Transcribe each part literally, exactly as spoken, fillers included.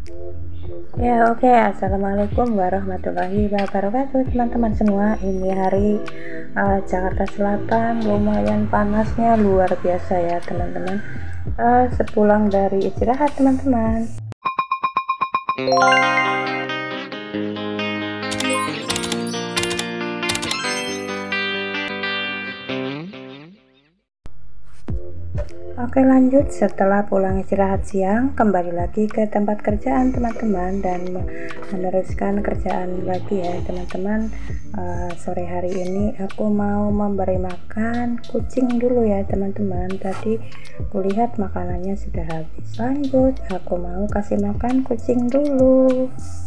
Ya, oke. Assalamualaikum warahmatullahi wabarakatuh, teman-teman semua. Ini hari uh, Jakarta Selatan lumayan panasnya, luar biasa ya teman-teman. Uh, sepulang dari istirahat teman-teman. Oke, lanjut. Setelah pulang istirahat siang, kembali lagi ke tempat kerjaan teman-teman dan meneruskan kerjaan lagi ya teman-teman. Uh, sore hari ini aku mau memberi makan kucing dulu ya teman-teman. Tadi kulihat makanannya sudah habis. Lanjut, aku mau kasih makan kucing dulu.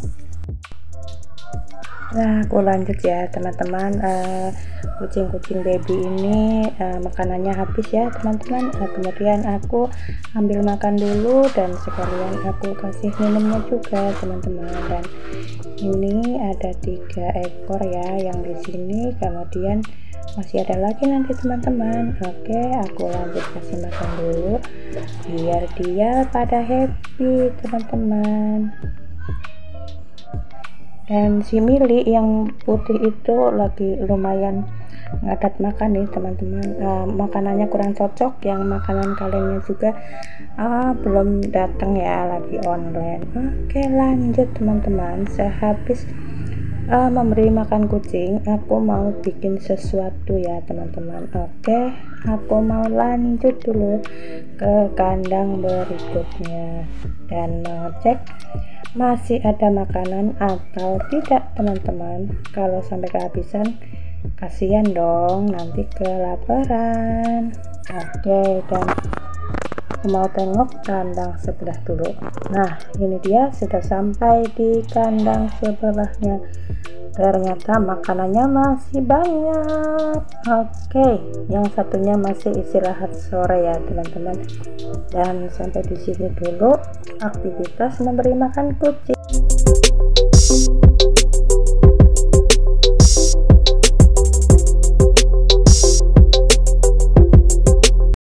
Nah, aku lanjut ya teman-teman. uh, kucing-kucing baby ini uh, makanannya habis ya teman-teman. uh, kemudian aku ambil makan dulu dan sekalian aku kasih minumnya juga teman-teman. Dan ini ada tiga ekor ya yang di sini, kemudian masih ada lagi nanti teman-teman. Oke, aku lanjut kasih makan dulu biar dia pada happy teman-teman. Dan si Mili yang putih itu lagi lumayan ngadat makan nih teman-teman. Uh, makanannya kurang cocok, yang makanan kalengnya juga uh, belum datang ya, lagi online. Oke, lanjut teman-teman. Sehabis uh, memberi makan kucing, aku mau bikin sesuatu ya teman-teman. Oke, aku mau lanjut dulu ke kandang berikutnya dan mengecek masih ada makanan atau tidak teman-teman. Kalau sampai kehabisan, kasihan dong, nanti kelaparan. Oke, dan aku mau tengok kandang sebelah dulu. Nah, ini dia sudah sampai di kandang sebelahnya. Ternyata makanannya masih banyak. Oke, yang satunya masih istirahat sore ya teman-teman. Dan sampai di sini dulu aktivitas memberi makan kucing.